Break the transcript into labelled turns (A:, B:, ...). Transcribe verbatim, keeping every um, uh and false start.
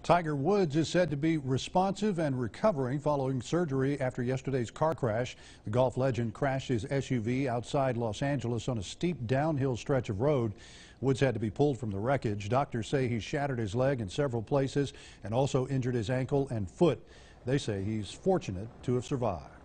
A: Tiger Woods is said to be responsive and recovering following surgery after yesterday's car crash. The golf legend crashed his S U V outside Los Angeles on a steep downhill stretch of road. Woods had to be pulled from the wreckage. Doctors say he shattered his leg in several places and also injured his ankle and foot. They say he's fortunate to have survived.